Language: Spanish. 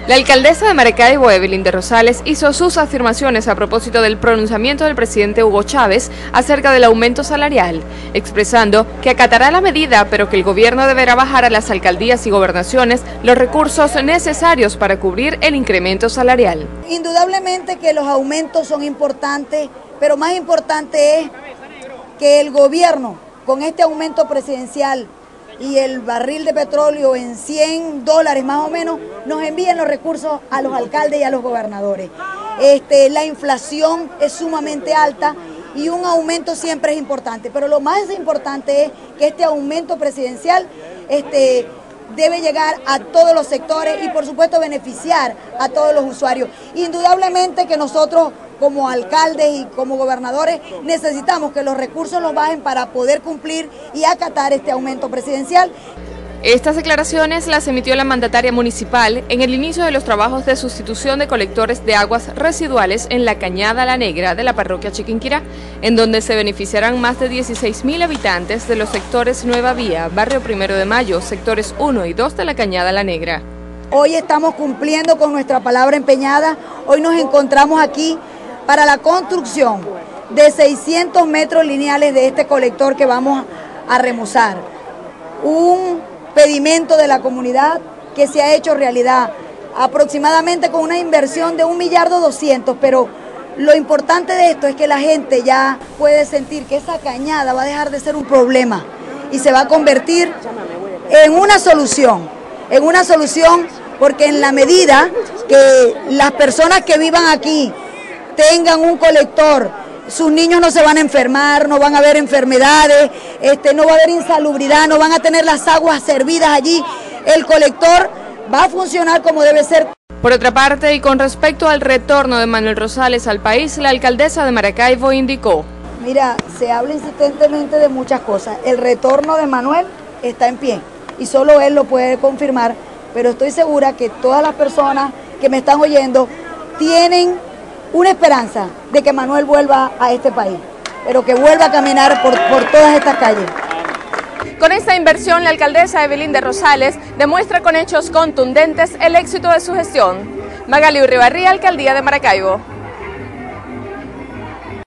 La alcaldesa de Maracaibo, Evelyn de Rosales, hizo sus afirmaciones a propósito del pronunciamiento del presidente Hugo Chávez acerca del aumento salarial, expresando que acatará la medida, pero que el gobierno deberá bajar a las alcaldías y gobernaciones los recursos necesarios para cubrir el incremento salarial. Indudablemente que los aumentos son importantes, pero más importante es que el gobierno, con este aumento presidencial y el barril de petróleo en $100 más o menos, nos envíen los recursos a los alcaldes y a los gobernadores. La inflación es sumamente alta y un aumento siempre es importante, pero lo más importante es que este aumento presidencial debe llegar a todos los sectores y por supuesto beneficiar a todos los usuarios. Indudablemente que nosotros como alcaldes y como gobernadores necesitamos que los recursos los bajen para poder cumplir y acatar este aumento presidencial. Estas declaraciones las emitió la mandataria municipal en el inicio de los trabajos de sustitución de colectores de aguas residuales en la Cañada La Negra de la parroquia Chiquinquirá, en donde se beneficiarán más de 16.000 habitantes de los sectores Nueva Vía, Barrio Primero de Mayo, sectores 1 y 2 de la Cañada La Negra. Hoy estamos cumpliendo con nuestra palabra empeñada, hoy nos encontramos aquí para la construcción de 600 metros lineales de este colector que vamos a remozar. Un pedimento de la comunidad que se ha hecho realidad, aproximadamente con una inversión de 1.200.000.000, pero lo importante de esto es que la gente ya puede sentir que esa cañada va a dejar de ser un problema y se va a convertir en una solución porque en la medida que las personas que vivan aquí tengan un colector, sus niños no se van a enfermar, no van a haber enfermedades, no va a haber insalubridad, no van a tener las aguas servidas allí. El colector va a funcionar como debe ser. Por otra parte, y con respecto al retorno de Manuel Rosales al país, la alcaldesa de Maracaibo indicó: mira, se habla insistentemente de muchas cosas. El retorno de Manuel está en pie y solo él lo puede confirmar, pero estoy segura que todas las personas que me están oyendo tienen una esperanza de que Manuel vuelva a este país, pero que vuelva a caminar por todas estas calles. Con esta inversión, la alcaldesa Evelyn de Rosales demuestra con hechos contundentes el éxito de su gestión. Magali Uribarría, Alcaldía de Maracaibo.